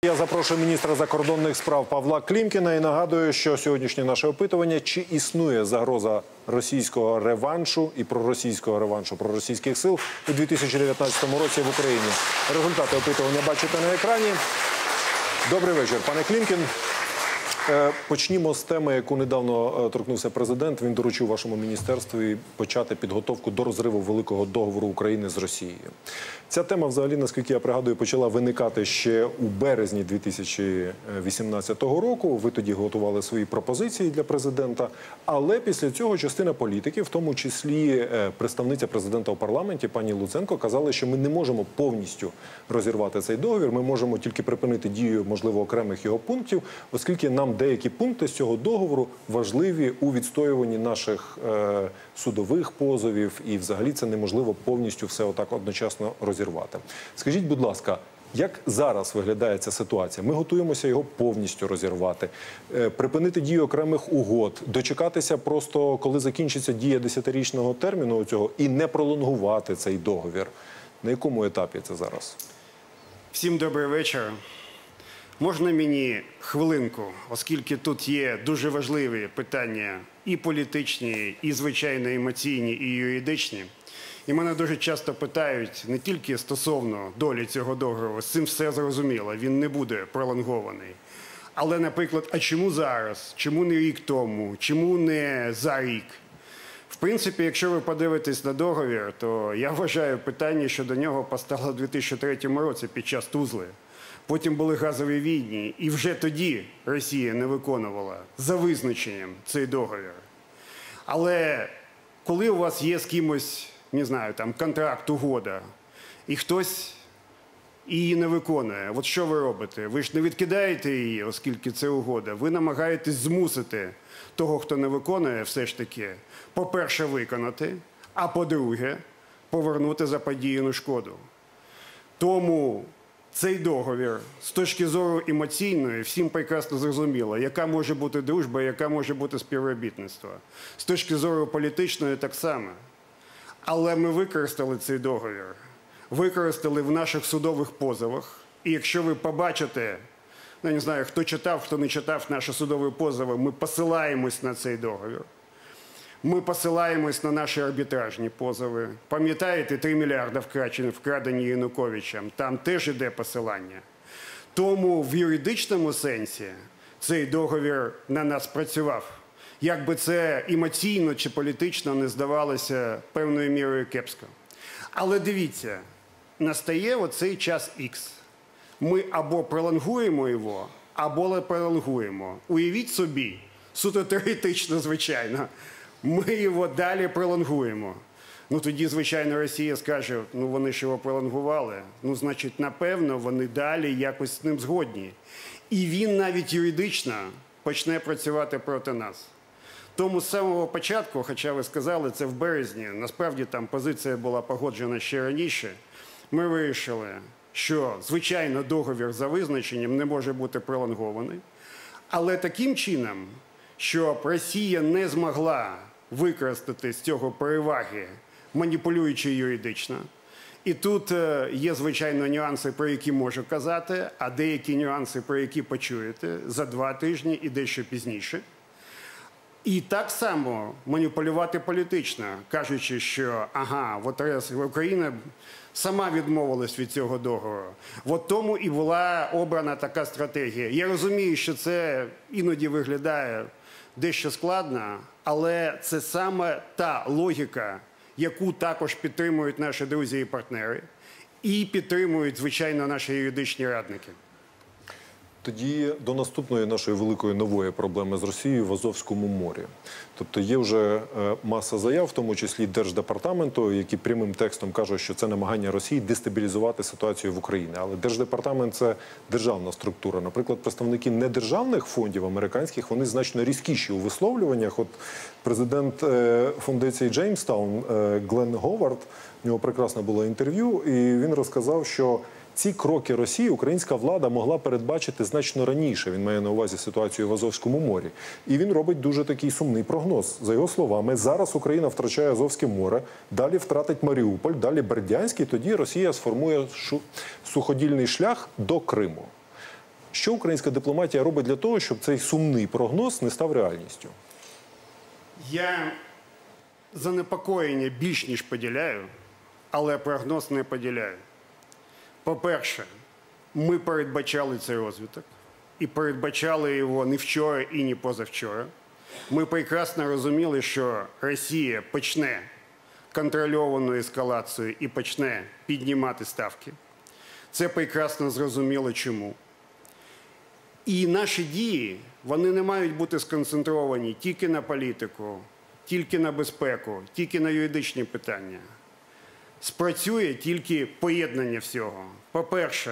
Я запрошую міністра закордонних справ Павла Клімкіна і нагадую, що сьогоднішнє наше опитування – чи існує загроза російського реваншу і проросійського реваншу проросійських сил у 2019 році в Україні. Результати опитування бачите на екрані. Добрий вечір, пане Клімкін. Почнімо з теми, яку недавно торкнувся президент. Він доручив вашому міністерстві почати підготовку до розриву великого договору України з Росією. Ця тема, взагалі, наскільки я пригадую, почала виникати ще у березні 2018 року. Ви тоді готували свої пропозиції для президента. Але після цього частина політиків, в тому числі представниця президента у парламенті, пані Луценко, казали, що ми не можемо повністю розірвати цей договір. Ми можемо тільки припинити дію, можливо, окремих його пунктів, оскільки нам деякі пункти з цього договору важливі у відстоюванні наших судових позовів, і взагалі це неможливо повністю все отак одночасно розірвати. Скажіть, будь ласка, як зараз виглядає ця ситуація? Ми готуємося його повністю розірвати, припинити дію окремих угод, дочекатися просто, коли закінчиться дія 10-річного терміну цього, і не пролонгувати цей договір. На якому етапі це зараз? Всім добрий вечір. Можна мені хвилинку, оскільки тут є дуже важливі питання і політичні, і, звичайно, емоційні, і юридичні. І мене дуже часто питають не тільки стосовно долі цього договору, з цим все зрозуміло, він не буде пролонгований. Але, наприклад, а чому зараз? Чому не рік тому? Чому не за рік? В принципі, якщо ви подивитесь на договір, то я вважаю, питання щодо нього постало в 2003 році під час Тузли. Потім були газові війни, і вже тоді Росія не виконувала за визначенням цей договір. Але коли у вас є з кимось, не знаю, там контракт, угода, і хтось її не виконує, от що ви робите? Ви ж не відкидаєте її, оскільки це угода. Ви намагаєтесь змусити того, хто не виконує, все ж таки, по-перше, виконати, а по-друге, повернути заподіяну шкоду. Тому цей договір, з точки зору емоційної, всім прекрасно зрозуміло, яка може бути дружба, яка може бути співробітництво. З точки зору політичної так само. Але ми використали цей договір. Використали в наших судових позовах. І якщо ви побачите, я не знаю, хто читав, хто не читав наші судові позови, ми посилаємось на цей договір. Ми посилаємось на наші арбітражні позови. Пам'ятаєте, 3 мільярди вкрадені Януковичем? Там теж іде посилання. Тому в юридичному сенсі цей договір на нас працював. Як би це емоційно чи політично не здавалося певною мірою кепсько. Але дивіться, настає оцей час Х. Ми або пролонгуємо його, або не пролонгуємо. Уявіть собі, суто теоретично, звичайно, ми його далі пролонгуємо. Ну тоді, звичайно, Росія скаже, ну вони ж його пролонгували, ну значить, напевно, вони далі якось з ним згодні. І він навіть юридично почне працювати проти нас. Тому з самого початку, хоча ви сказали, це в березні, насправді там позиція була погоджена ще раніше, ми вирішили, що, звичайно, договір за визначенням не може бути пролонгований, але таким чином, щоб Росія не змогла використати з цього переваги, маніпулюючи юридично. І тут є, звичайно, нюанси, про які можу казати, а деякі нюанси, про які почуєте за 2 тижні і дещо пізніше. І так само маніпулювати політично, кажучи, що ага, от Україна сама відмовилась від цього договору. От тому і була обрана така стратегія. Я розумію, що це іноді виглядає дещо складно, але це саме та логіка, яку також підтримують наші друзі і партнери, і підтримують, звичайно, наші юридичні радники. Тоді до наступної нашої великої нової проблеми з Росією в Азовському морі. Тобто є вже маса заяв, в тому числі Держдепартаменту, які прямим текстом кажуть, що це намагання Росії дестабілізувати ситуацію в Україні. Але Держдепартамент – це державна структура. Наприклад, представники недержавних фондів американських, вони значно різкіші у висловлюваннях. От президент фундації Джеймстаун Глен Говард, у нього прекрасне було інтерв'ю, і він розказав, що ці кроки Росії українська влада могла передбачити значно раніше. Він має на увазі ситуацію в Азовському морі. І він робить дуже такий сумний прогноз. За його словами, зараз Україна втрачає Азовське море, далі втратить Маріуполь, далі Бердянськ, і тоді Росія сформує суходільний шлях до Криму. Що українська дипломатія робить для того, щоб цей сумний прогноз не став реальністю? Я занепокоєння більш ніж поділяю, але прогноз не поділяю. По-перше, ми передбачали цей розвиток. І передбачали його не вчора і не позавчора. Ми прекрасно розуміли, що Росія почне контрольовану ескалацію і почне піднімати ставки. Це прекрасно зрозуміло чому. І наші дії, вони не мають бути сконцентровані тільки на політику, тільки на безпеку, тільки на юридичні питання. Спрацює тільки поєднання всього. По-перше,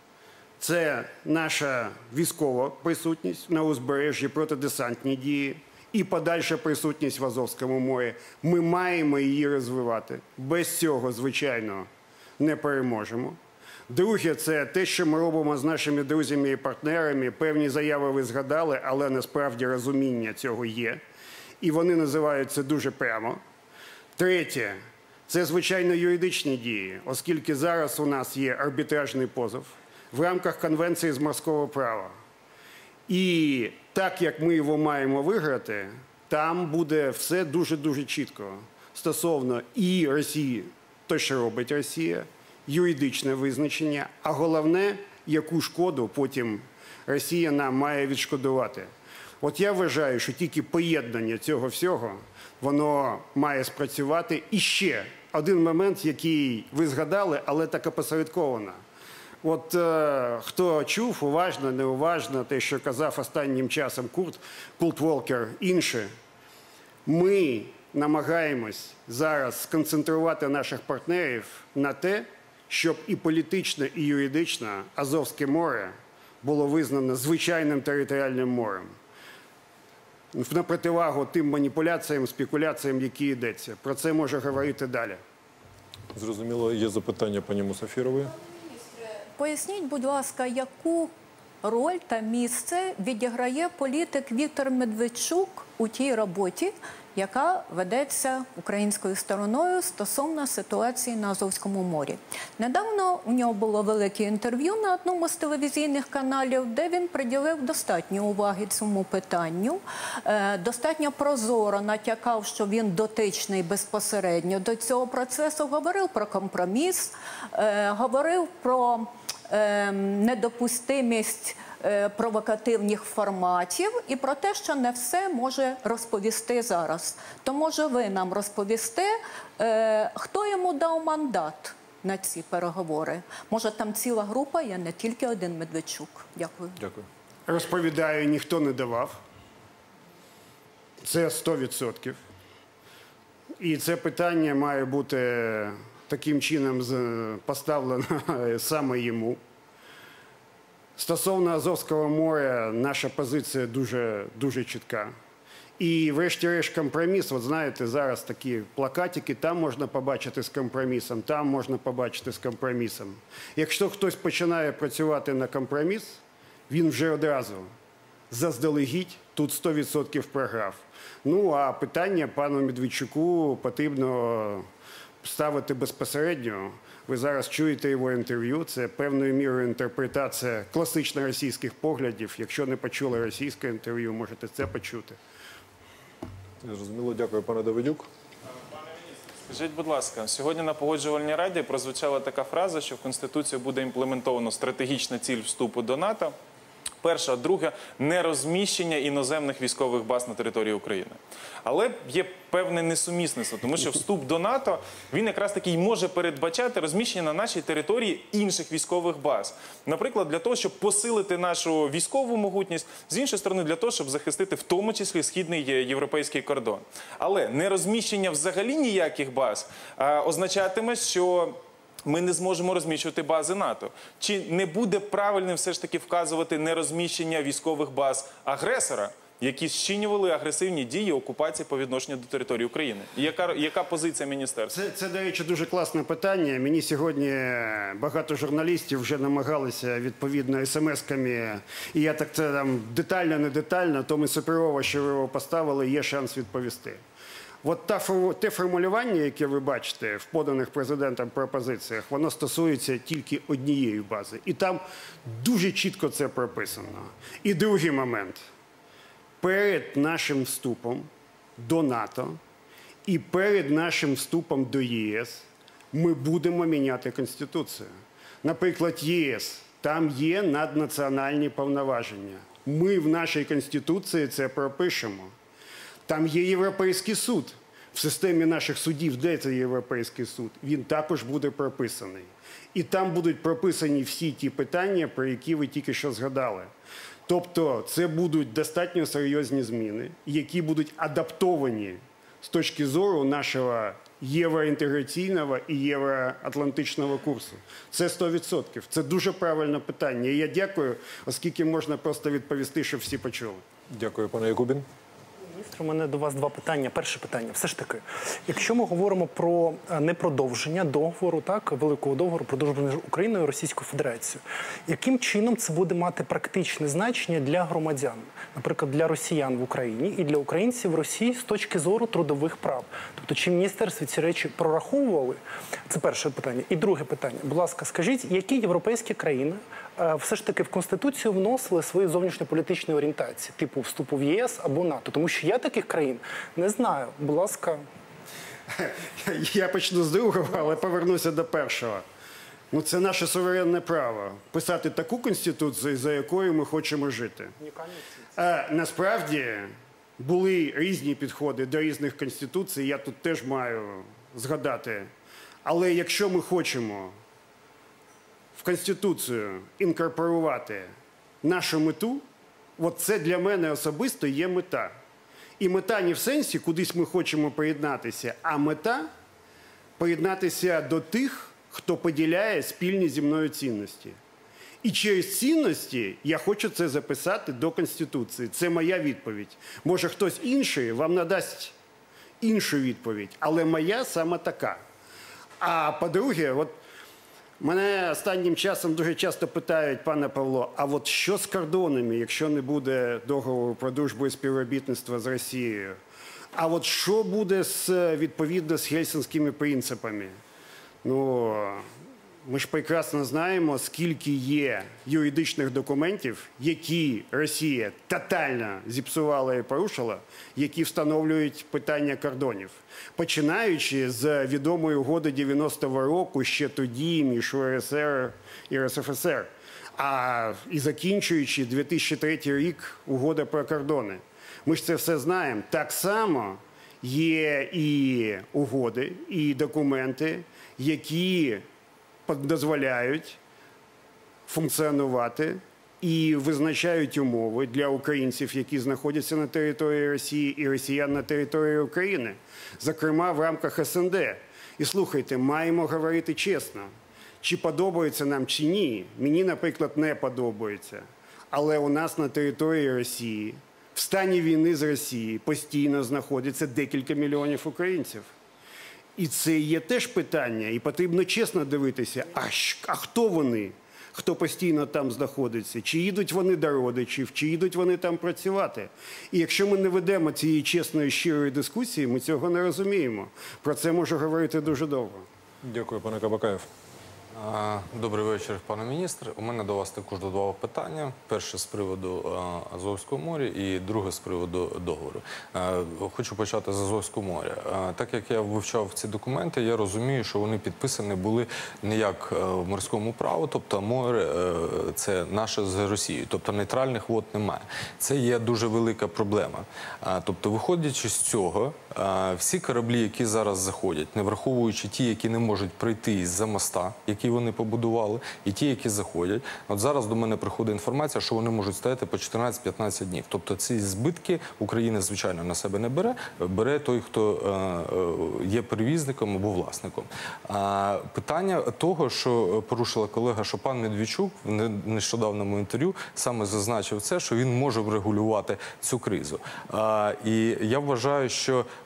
це наша військова присутність на узбережжі, протидесантні дії і подальша присутність в Азовському морі. Ми маємо її розвивати. Без цього, звичайно, не переможемо. Друге, це те, що ми робимо з нашими друзями і партнерами. Певні заяви ви згадали, але насправді розуміння цього є. І вони називаються дуже прямо. Третє, це, звичайно, юридичні дії, оскільки зараз у нас є арбітражний позов в рамках Конвенції з морського права. І так, як ми його маємо виграти, там буде все дуже-дуже чітко стосовно і Росії, то, що робить Росія, юридичне визначення, а головне, яку шкоду потім Росія нам має відшкодувати. От я вважаю, що тільки поєднання цього всього, воно має спрацювати. І ще один момент, який ви згадали, але так опосередковано. От хто чув, уважно, неуважно, те, що казав останнім часом Курт Волкер, інші, ми намагаємось зараз сконцентрувати наших партнерів на те, щоб і політично, і юридично Азовське море було визнано звичайним територіальним морем. На противагу тим маніпуляціям, спекуляціям, які йдеться. Про це може говорити далі. Зрозуміло, є запитання пані Мусафірової. Поясніть, будь ласка, яку роль та місце відіграє політик Віктор Медведчук у тій роботі, яка ведеться українською стороною стосовно ситуації на Азовському морі. Недавно у нього було велике інтерв'ю на одному з телевізійних каналів, де він приділив достатньо уваги цьому питанню, достатньо прозоро натякав, що він дотичний безпосередньо до цього процесу, говорив про компроміс, говорив про недопустимість провокативних форматів і про те, що не все може розповісти зараз. То може ви нам розповісте, хто йому дав мандат на ці переговори? Може там ціла група, є не тільки один Медведчук. Дякую. Дякую. Розповідаю, ніхто не давав. Це 100%. І це питання має бути таким чином поставлено саме йому. Стосовно Азовського моря, наша позиція дуже чітка. І врешті-решт компроміс, от знаєте, зараз такі плакатики, там можна побачити з компромісом, там можна побачити з компромісом. Якщо хтось починає працювати на компроміс, він вже одразу заздалегідь тут 100% програв. Ну, а питання пану Медведчуку потрібно ставити безпосередньо. Ви зараз чуєте його інтерв'ю, це певною мірою інтерпретація класично російських поглядів. Якщо не почули російське інтерв'ю, можете це почути. Зрозуміло, дякую, пане Давидюк. Скажіть, будь ласка, сьогодні на Погоджувальній раді прозвучала така фраза, що в Конституцію буде імплементовано стратегічна ціль вступу до НАТО. Перша, друге – нерозміщення іноземних військових баз на території України. Але є певне несумісництво, тому що вступ до НАТО, він якраз таки й може передбачати розміщення на нашій території інших військових баз. Наприклад, для того, щоб посилити нашу військову могутність, з іншої сторони, для того, щоб захистити в тому числі східний європейський кордон. Але нерозміщення взагалі ніяких баз означатиме, що ми не зможемо розміщувати бази НАТО. Чи не буде правильним все ж таки вказувати нерозміщення військових баз агресора, які зчинювали агресивні дії окупації по відношенню до території України? Яка позиція міністерства? Це, до речі, дуже класне питання. Мені сьогодні багато журналістів вже намагалися відповідно смс-ками, і я так це там детально, не детально, тому суперово, що ви його поставили, є шанс відповісти. От те формулювання, яке ви бачите в поданих президентом пропозиціях, воно стосується тільки однієї бази. І там дуже чітко це прописано. І другий момент. Перед нашим вступом до НАТО і перед нашим вступом до ЄС ми будемо міняти Конституцію. Наприклад, ЄС, там є наднаціональні повноваження. Ми в нашій Конституції це пропишемо. Там є Європейський суд. В системі наших судів, де це Європейський суд, він також буде прописаний. І там будуть прописані всі ті питання, про які ви тільки що згадали. Тобто це будуть достатньо серйозні зміни, які будуть адаптовані з точки зору нашого євроінтеграційного і євроатлантичного курсу. Це 100%. Це дуже правильне питання. І я дякую, оскільки можна просто відповісти, щоб всі почули. Дякую, пане Якубін. Міністр, у мене до вас два питання. Перше питання. Все ж таки, якщо ми говоримо про непродовження договору, так, великого договору про дружбу між Україною і Російською Федерацією, яким чином це буде мати практичне значення для громадян, наприклад, для росіян в Україні і для українців в Росії з точки зору трудових прав? Тобто, чи в міністерстві ці речі прораховували? Це перше питання. І друге питання. Будь ласка, скажіть, які європейські країни все ж таки в Конституцію вносили свої зовнішньополітичні орієнтації, типу вступу в ЄС або НАТО? Тому що я таких країн не знаю. Будь ласка. Я почну з другого, але повернуся до першого. Ну, це наше суверенне право – писати таку Конституцію, за якою ми хочемо жити. Насправді, були різні підходи до різних конституцій, я тут теж маю згадати. Але якщо ми хочемо в Конституцію інкорпорувати нашу мету, от це для мене особисто є мета. І мета не в сенсі, кудись ми хочемо приєднатися, а мета – приєднатися до тих, хто поділяє спільні зі мною цінності. І через цінності я хочу це записати до Конституції. Це моя відповідь. Може, хтось інший вам надасть іншу відповідь, але моя саме така. А по-друге, от мене останнім часом дуже часто питають, пане Павло, а от що з кордонами, якщо не буде договору про дружбу і співробітництво з Росією? А от що буде відповідно з гельсінськими принципами? Ну, ми ж прекрасно знаємо, скільки є юридичних документів, які Росія тотально зіпсувала і порушила, які встановлюють питання кордонів. Починаючи з відомої угоди 90-го року, ще тоді між УРСР і РСФСР, і закінчуючи 2003 рік угода про кордони. Ми ж це все знаємо. Так само є і угоди, і документи, які дозволяють функціонувати і визначають умови для українців, які знаходяться на території Росії, і росіян на території України, зокрема в рамках СНД. І слухайте, маємо говорити чесно, чи подобається нам, чи ні. Мені, наприклад, не подобається. Але у нас на території Росії, в стані війни з Росією, постійно знаходиться декілька мільйонів українців. І це є теж питання, і потрібно чесно дивитися, а хто вони, хто постійно там знаходиться, чи їдуть вони до родичів, чи їдуть вони там працювати. І якщо ми не ведемо цієї чесної, щирої дискусії, ми цього не розуміємо. Про це можу говорити дуже довго. Дякую, пане Кабакаєв. Добрий вечір, пане міністр. У мене до вас також два питання. Перше з приводу Азовського моря і друге з приводу договору. Хочу почати з Азовського моря. Так як я вивчав ці документи, я розумію, що вони підписані були не як в морському праву, тобто море – це наше з Росією, тобто нейтральних вод немає. Це є дуже велика проблема. Тобто, виходячи з цього, всі кораблі, які зараз заходять, не враховуючи ті, які не можуть пройти з-за моста, які вони побудували, і ті, які заходять. От зараз до мене приходить інформація, що вони можуть стояти по 14-15 днів. Тобто ці збитки Україна, звичайно, на себе не бере, бере той, хто є перевізником або власником. Питання того, що порушила колега, що пан Медведчук в нещодавному інтерв'ю саме зазначив це, що він може врегулювати цю кризу. І я вважаю, що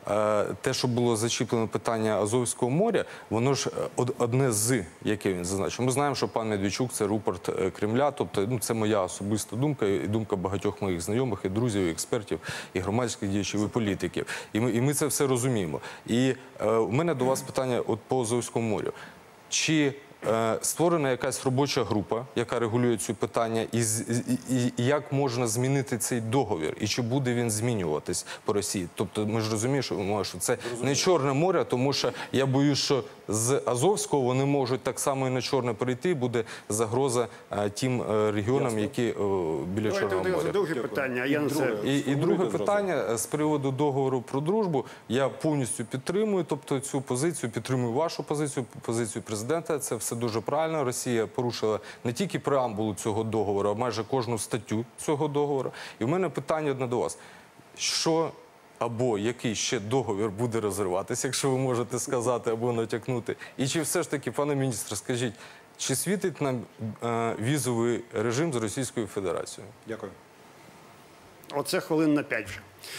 те, що було зачіплено питання Азовського моря, воно ж одне з, яке він зазначив. Ми знаємо, що пан Медведчук – це рупорт Кремля, тобто це моя особиста думка і думка багатьох моїх знайомих, і друзів, і експертів, і громадських діячів, і політиків. І ми це все розуміємо. І у мене до вас питання по Азовському морю. Чи створена якась робоча група, яка регулює ці питання, і як можна змінити цей договір, і чи буде він змінюватись по Росії? Тобто ми ж розуміємо, що це не Чорне море, тому що я боюсь, що з Азовського вони можуть так само і на Чорне перейти, буде загроза тим регіонам, які біля Чорного моря. Друге питання, а я на це... І друге питання з приводу договору про дружбу. Я повністю підтримую, тобто цю позицію, підтримую вашу позицію, позицію президента. Це все дуже правильно. Росія порушила не тільки преамбулу цього договору, а майже кожну статтю цього договору. І в мене питання одне до вас. Що або який ще договір буде розриватися, якщо ви можете сказати або натякнути? І чи все ж таки, пане міністре, скажіть, чи світить нам візовий режим з Російською Федерацією? Дякую. Оце хвилин на 5 вже.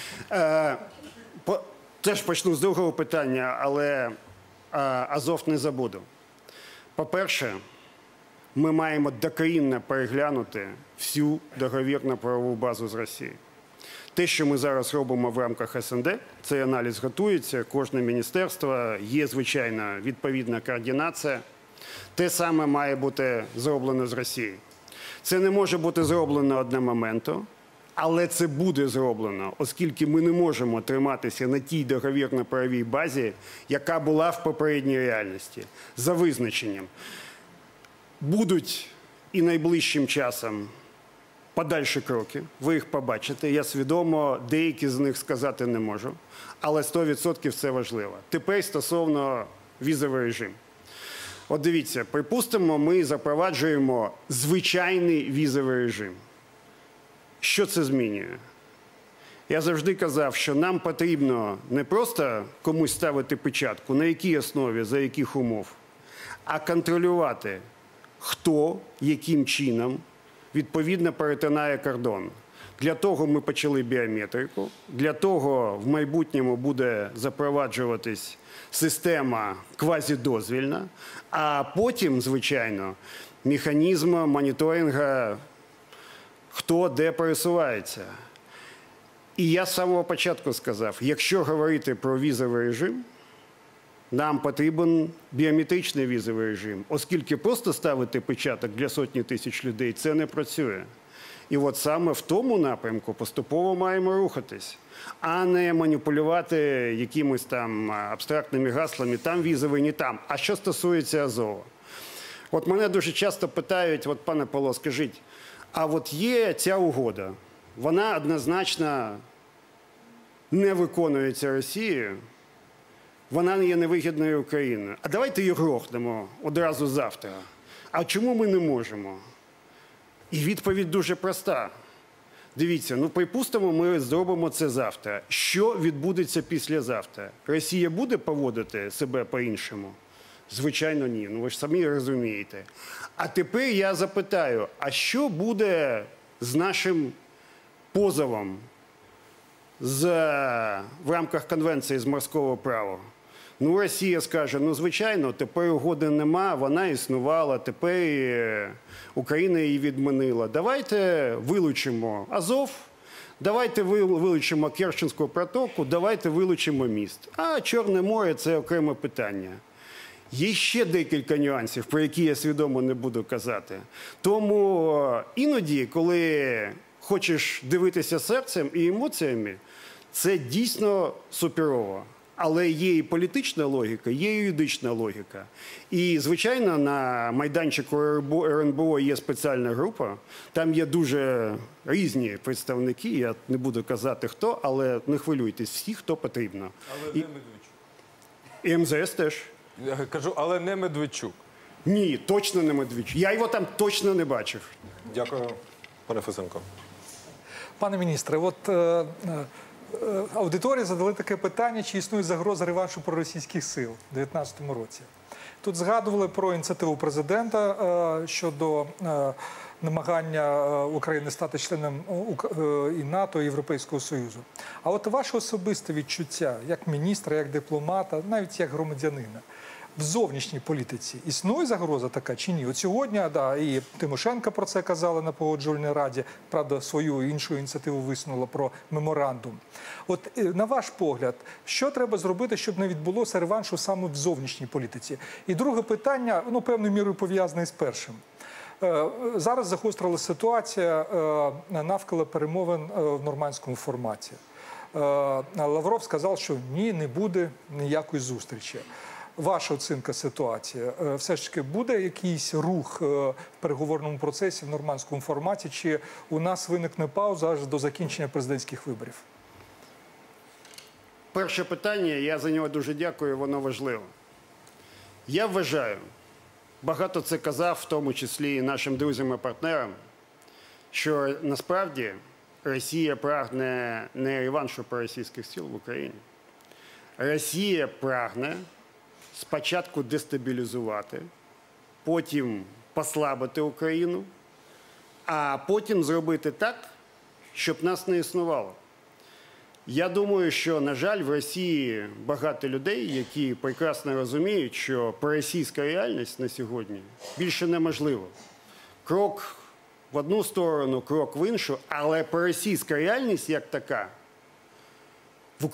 Теж почну з другого питання, але Азов не забуду. По-перше, ми маємо докорінно переглянути всю договірно-правову базу з Росією. Те, що ми зараз робимо в рамках СНД, цей аналіз готується, кожне міністерство, є, звичайно, відповідна координація. Те саме має бути зроблено з Росією. Це не може бути зроблено одномоментно, але це буде зроблено, оскільки ми не можемо триматися на тій договірно-правовій базі, яка була в попередній реальності, за визначенням. Будуть і найближчим часом подальші кроки, ви їх побачите. Я свідомо деякі з них сказати не можу, але 100% це важливо. Тепер стосовно візовий режим. От дивіться, припустимо, ми запроваджуємо звичайний візовий режим. Що це змінює? Я завжди казав, що нам потрібно не просто комусь ставити печатку, на якій основі, за яких умов, а контролювати, хто, яким чином, відповідно перетинає кордон. Для того ми почали біометрику, для того в майбутньому буде запроваджуватись система квазідозвільна, а потім, звичайно, механізм моніторингу, хто де пересувається. І я з самого початку сказав, якщо говорити про візовий режим, нам потрібен біометричний візовий режим, оскільки просто ставити печаток для сотні тисяч людей – це не працює. І от саме в тому напрямку поступово маємо рухатись, а не маніпулювати якимись там абстрактними гаслами, там візовий, не там. А що стосується Азова? От мене дуже часто питають, от, пане Павло, скажіть, а от є ця угода, вона однозначно не виконується Росією, вона не є невигідною Україною. А давайте її грохнемо одразу завтра. А чому ми не можемо? І відповідь дуже проста. Дивіться, ну припустимо, ми зробимо це завтра. Що відбудеться післязавтра? Росія буде поводити себе по-іншому? Звичайно, ні. Ну ви ж самі розумієте. А тепер я запитаю, а що буде з нашим позовом в рамках Конвенції з морського права? Ну, Росія скаже, ну, звичайно, тепер угоди нема, вона існувала, тепер Україна її відмінила. Давайте вилучимо Азов, давайте вилучимо Керченську протоку, давайте вилучимо міст. А Чорне море – це окреме питання. Є ще декілька нюансів, про які я свідомо не буду казати. Тому іноді, коли хочеш дивитися серцем і емоціями, це дійсно суперово. Але є і політична логіка, є і юридична логіка. І, звичайно, на майданчику РНБО є спеціальна група. Там є дуже різні представники, я не буду казати хто, але не хвилюйтесь, всі, хто потрібно. Але не Медведчук. І МЗС теж. Я кажу, але не Медведчук. Ні, точно не Медведчук. Я його там точно не бачив. Дякую, пане Фесенко. Пане міністре, от аудиторії задали таке питання, чи існує загроза реваншу проросійських сил у 2019 році. Тут згадували про ініціативу президента щодо намагання України стати членом і НАТО, і Європейського Союзу. А от ваше особисте відчуття, як міністра, як дипломата, навіть як громадянина, в зовнішній політиці існує загроза така чи ні? От сьогодні, да, і Тимошенко про це казала на Погоджувальній раді, правда, свою іншу ініціативу висунула про меморандум. От на ваш погляд, що треба зробити, щоб не відбулося реваншу саме в зовнішній політиці? І друге питання, ну, певною мірою пов'язане з першим. Зараз загострилася ситуація навколо перемовин в нормандському форматі. Лавров сказав, що ні, не буде ніякої зустрічі. Ваша оцінка ситуації? Все ж таки буде якийсь рух в переговорному процесі в нормандському форматі, чи у нас виникне пауза аж до закінчення президентських виборів? Перше питання, я за нього дуже дякую, воно важливо. Я вважаю, багато це казав, в тому числі і нашим друзям і партнерам, що насправді Росія прагне не реваншу проросійських сил в Україні. Росія прагне спочатку дестабілізувати, потім послабити Україну, а потім зробити так, щоб нас не існувало. Я думаю, що, на жаль, в Росії багато людей, які прекрасно розуміють, що проросійська реальність на сьогодні більше неможлива. Крок в одну сторону, крок в іншу, але проросійська реальність як така в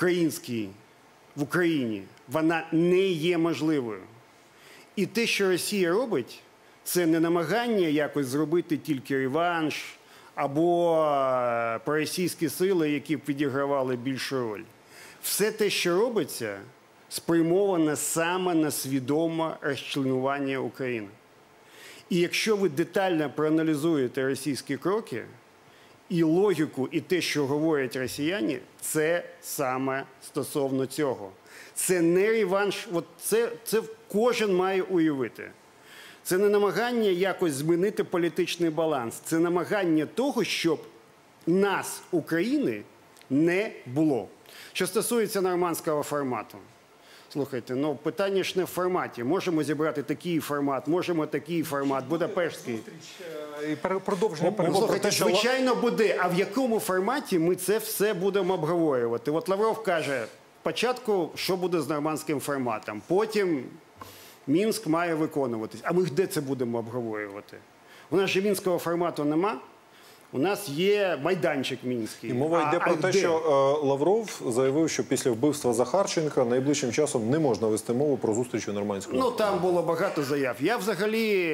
Україні, вона не є можливою. І те, що Росія робить, це не намагання якось зробити тільки реванш або проросійські сили, які б відігравали більшу роль. Все те, що робиться, спрямоване саме на свідоме розчленування України. І якщо ви детально проаналізуєте російські кроки, і логіку, і те, що говорять росіяни, це саме стосовно цього. Це не реванш, от це кожен має уявити. Це не намагання якось змінити політичний баланс. Це намагання того, щоб нас, України, не було. Що стосується нормандського формату. Слухайте, ну питання ж не в форматі. Можемо зібрати такий формат, можемо такий формат, Будапештський. І продовження переговорів. Слухайте, звичайно буде. А в якому форматі ми це все будемо обговорювати? От Лавров каже, спочатку, що буде з нормандським форматом, потім Мінськ має виконуватись. А ми де це будемо обговорювати? У нас же мінського формату нема. У нас є майданчик мінський. І мова йде про те, що Лавров заявив, що після вбивства Захарченка найближчим часом не можна вести мову про зустріч у нормандському. Ну, там було багато заяв. Я взагалі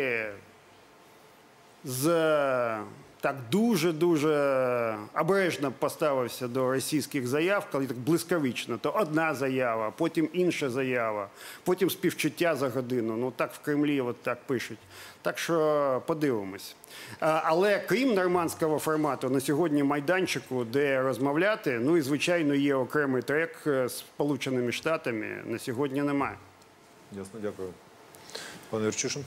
так дуже-дуже обережно поставився до російських заяв, коли так блискавично. То одна заява, потім інша заява, потім співчуття за годину. Ну, так в Кремлі от так пишуть. Так що подивимось. Але крім нормандського формату, на сьогодні майданчику, де розмовляти, ну і, звичайно, є окремий трек з Сполученими Штатами, на сьогодні немає. Ясно, дякую. Пане Юрчишин.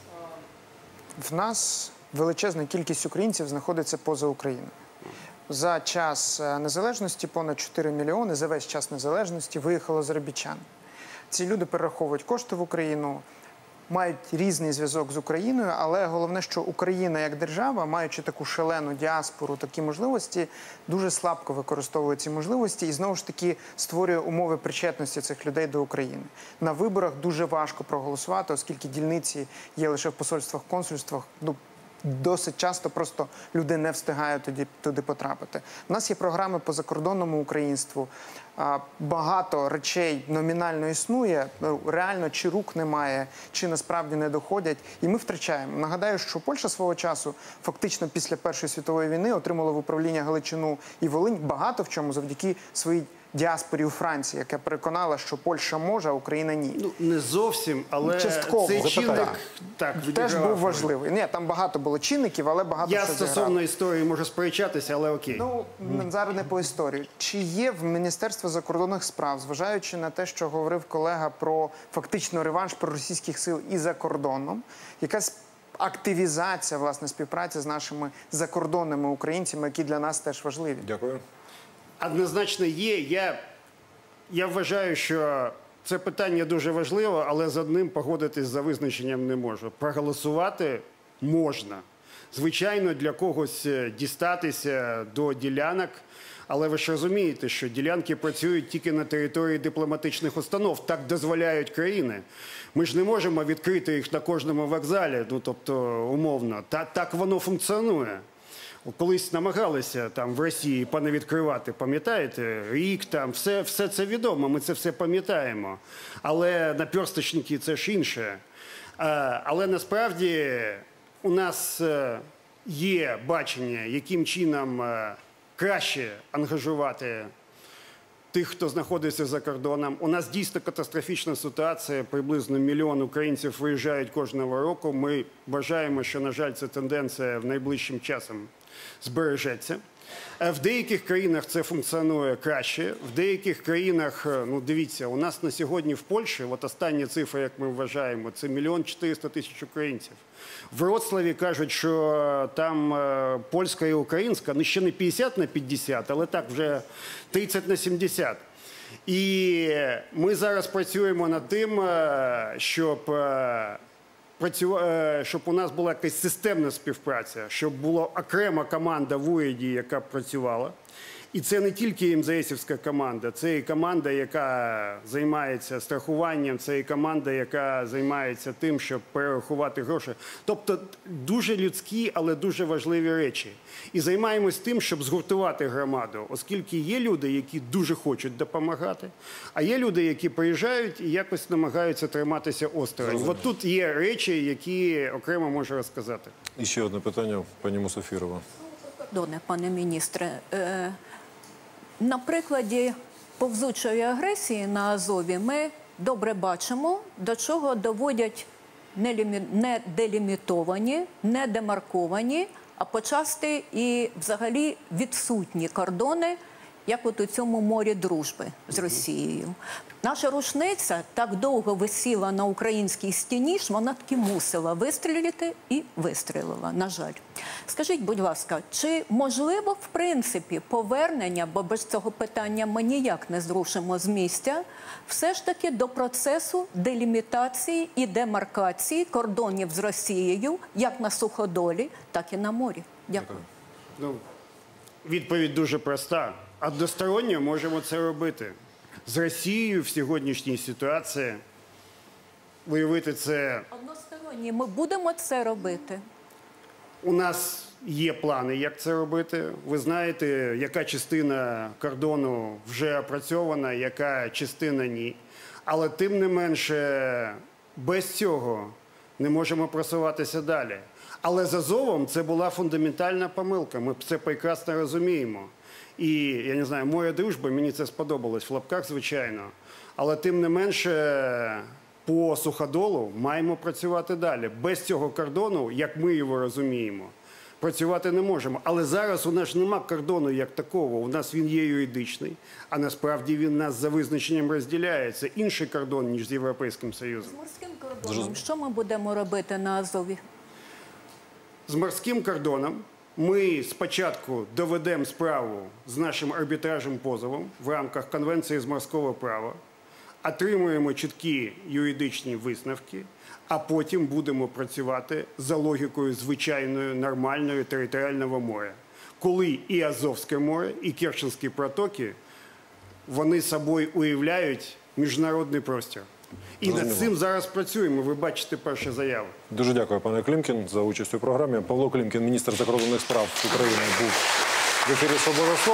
В нас величезна кількість українців знаходиться поза Україною. За час незалежності понад 4 мільйони, за весь час незалежності виїхало заробітчан. Ці люди перераховують кошти в Україну, мають різний зв'язок з Україною, але головне, що Україна як держава, маючи таку шалену діаспору, такі можливості, дуже слабко використовує ці можливості і знову ж таки створює умови причетності цих людей до України. На виборах дуже важко проголосувати, оскільки дільниці є лише в посольствах, консульствах, досить часто просто люди не встигають туди потрапити. У нас є програми по закордонному українству. Багато речей номінально існує, реально чи рук немає, чи насправді не доходять, і ми втрачаємо. Нагадаю, що Польща свого часу, фактично після Першої світової війни, отримала в управління Галичину і Волинь багато в чому завдяки своїй діаспорі у Франції, яка переконала, що Польща може, а Україна ні. Ну, не зовсім, але частково. цей чинник Теж був важливий. Ні, там багато було чинників, але багато Я що зіграло. стосовно історії можу сперечатися, але окей. Ну, зараз не по історії. Чи є в Міністерстві закордонних справ, зважаючи на те, що говорив колега про фактично реванш проросійських сил і за кордоном, якась активізація, власне, співпраці з нашими закордонними українцями, які для нас теж важливі? Дякую. Однозначно є. Я вважаю, що це питання дуже важливе, але з одним погодитись за визначенням не можу. Проголосувати можна Звичайно, для когось дістатися до ділянок, але ви ж розумієте, що ділянки працюють тільки на території дипломатичних установ. Так дозволяють країни. Ми ж не можемо відкрити їх на кожному вокзалі, ну, тобто, умовно. Так воно функціонує. Колись намагалися там в Росії понавідкривати, пам'ятаєте? Рік там, все це відомо, ми це все пам'ятаємо. Але наперсточники – це ж інше. Але насправді у нас є бачення, яким чином краще ангажувати тих, хто знаходиться за кордоном. У нас дійсно катастрофічна ситуація. Приблизно 1 мільйон українців виїжджають кожного року. Ми вважаємо, що, на жаль, ця тенденція в найближчим часом збережеться. В деяких країнах це функціонує краще. В деяких країнах, ну дивіться, у нас на сьогодні в Польщі, от остання цифра, як ми вважаємо, це 1 400 000 українців. В Вроцлаві кажуть, що там польська і українська, ну ще не 50/50, але так вже 30/70. І ми зараз працюємо над тим, щоб у нас була якась системна співпраця, щоб була окрема команда в уряді, яка б працювала. І це не тільки МЗСівська команда, це і команда, яка займається страхуванням, це і команда, яка займається тим, щоб перерахувати гроші. Тобто дуже людські, але дуже важливі речі. І займаємось тим, щоб згуртувати громаду, оскільки є люди, які дуже хочуть допомагати, а є люди, які приїжджають і якось намагаються триматися осторонь. От тут є речі, які окремо можу розказати. І ще одне питання, пані Мусафірова. Пане міністре, на прикладі повзучої агресії на Азові ми добре бачимо, до чого доводять не делімітовані, не демарковані, а почасти і взагалі відсутні кордони, як от у цьому морі дружби з Росією. Наша рушниця так довго висіла на українській стіні, що вона таки мусила вистрілити і вистрілила, на жаль. Скажіть, будь ласка, чи можливо, в принципі, повернення, бо без цього питання ми ніяк не зрушимо з місця, все ж таки до процесу делімітації і демаркації кордонів з Росією, як на суходолі, так і на морі? Дякую. Ну, відповідь дуже проста. Односторонньо можемо це робити. З Росією в сьогоднішній ситуації виявити це... Односторонні. Ми будемо це робити? У нас є плани, як це робити. Ви знаєте, яка частина кордону вже опрацьована, яка частина ні. Але тим не менше, без цього не можемо просуватися далі. Але з Азовом це була фундаментальна помилка. Ми це прекрасно розуміємо. І, я не знаю, моя дружба, мені це сподобалось в лапках, звичайно. Але тим не менше, по суходолу маємо працювати далі. Без цього кордону, як ми його розуміємо, працювати не можемо. Але зараз у нас нема кордону як такого. У нас він є юридичний, а насправді він нас за визначенням розділяє. Це інший кордон, ніж з Європейським Союзом. З морським кордоном що ми будемо робити на Азові? З морським кордоном ми спочатку доведемо справу з нашим арбітражним позовом в рамках Конвенції з морського права, отримуємо чіткі юридичні висновки, а потім будемо працювати за логікою звичайною, нормальною територіального моря. Коли і Азовське море, і Керченські протоки, вони собою уявляють міжнародний простір. І над цим зараз працюємо. Ви бачите перші заяви. Дуже дякую, пане Клімкін, за участь у програмі. Павло Клімкін, міністр закордонних справ України, був в ефірі «Свобода слова».